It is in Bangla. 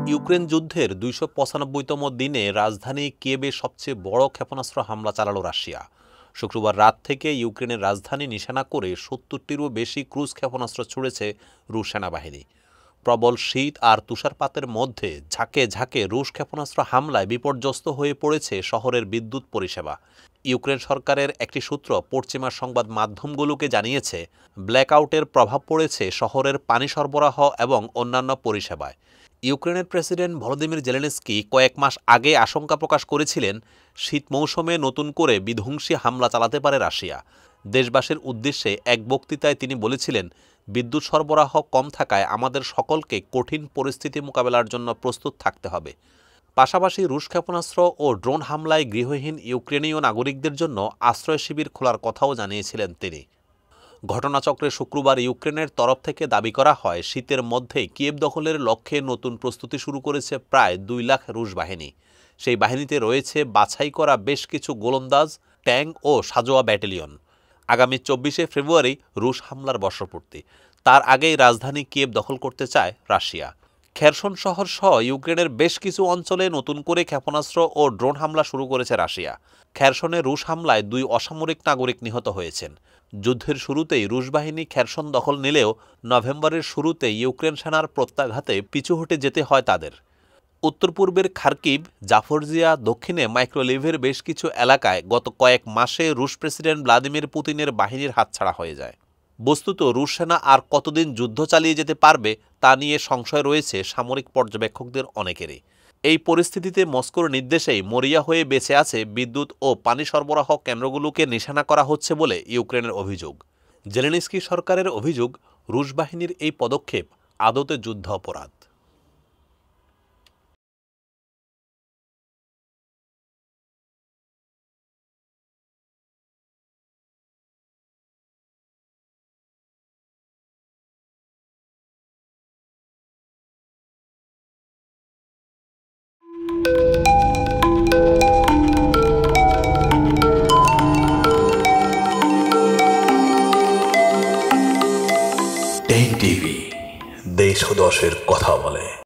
ইউক্রেন যুদ্ধের ২৯৫তম দিনে রাজধানী কিয়েভে সবচেয়ে বড় ক্ষেপণাস্ত্র হামলা চালালো রাশিয়া। শুক্রবার রাত থেকে ইউক্রেনের রাজধানী নিশানা করে ৭০টিরও বেশি ক্রুজ ক্ষেপণাস্ত্র ছুড়েছে রুশ সেনাবাহিনী। প্রবল শীত আর তুষারপাতের মধ্যে ঝাঁকে ঝাঁকে রুশ ক্ষেপণাস্ত্র হামলায় বিপর্যস্ত হয়ে পড়েছে শহরের বিদ্যুৎ পরিষেবা। ইউক্রেন সরকারের একটি সূত্র পশ্চিমা সংবাদ মাধ্যমগুলোকে জানিয়েছে, ব্ল্যাকআউটের প্রভাব পড়েছে শহরের পানি সরবরাহ এবং অন্যান্য পরিষেবায়। ইউক্রেনের প্রেসিডেন্ট ভলোদিমির জেলেনস্কি কয়েক মাস আগে আশঙ্কা প্রকাশ করেছিলেন, শীত মৌসুমে নতুন করে বিধ্বংসী হামলা চালাতে পারে রাশিয়া। দেশবাসীর উদ্দেশ্যে এক বক্তৃতায় তিনি বলেছিলেন, বিদ্যুৎ সরবরাহ কম থাকায় আমাদের সকলকে কঠিন পরিস্থিতি মোকাবেলার জন্য প্রস্তুত থাকতে হবে। পাশাপাশি রুশ ক্ষেপণাস্ত্র ও ড্রোন হামলায় গৃহহীন ইউক্রেনীয় নাগরিকদের জন্য আশ্রয় শিবির খোলার কথাও জানিয়েছিলেন তিনি। ঘটনাচক্রে শুক্রবার ইউক্রেনের তরফ থেকে দাবি করা হয়, শীতের মধ্যেই কিয়েভ দখলের লক্ষ্যে নতুন প্রস্তুতি শুরু করেছে প্রায় ২ লাখ রুশ বাহিনী। সেই বাহিনীতে রয়েছে বাছাই করা বেশ কিছু গোলন্দাজ, ট্যাঙ্ক ও সাঁজোয়া ব্যাটালিয়ন। আগামী ২৪শে ফেব্রুয়ারি রুশ হামলার বর্ষপূর্তি। তার আগেই রাজধানী কিয়েভ দখল করতে চায় রাশিয়া। খেরসন শহর সহ ইউক্রেনের বেশ কিছু অঞ্চলে নতুন করে ক্ষেপণাস্ত্র ও ড্রোন হামলা শুরু করেছে রাশিয়া। খেরসনে রুশ হামলায় ২ অসামরিক নাগরিক নিহত হয়েছেন। যুদ্ধের শুরুতেই রুশ বাহিনী খেরসন দখল নিলেও নভেম্বরের শুরুতে ইউক্রেন সেনার প্রত্যাঘাতে পিছু হটে যেতে হয় তাদের। উত্তর পূর্বের খার্কিভ, জাফরজিয়া, দক্ষিণে মাইক্রোলিভের বেশ কিছু এলাকায় গত কয়েক মাসে রুশ প্রেসিডেন্ট ভ্লাদিমির পুতিনের বাহিনীর হাতছাড়া হয়ে যায়। বস্তুত রুশ সেনা আর কতদিন যুদ্ধ চালিয়ে যেতে পারবে তা নিয়ে সংশয় রয়েছে সামরিক পর্যবেক্ষকদের অনেকেরই। এই পরিস্থিতিতে মস্কোর নির্দেশেই মরিয়া হয়ে বেঁচে আছে বিদ্যুৎ ও পানি সরবরাহ কেন্দ্রগুলোকে নিশানা করা হচ্ছে বলে ইউক্রেনের অভিযোগ। জেলেনস্কি সরকারের অভিযোগ, রুশ বাহিনীর এই পদক্ষেপ আদতে যুদ্ধ অপরাধ। টিভি দেশ ও দশের কথা বলে।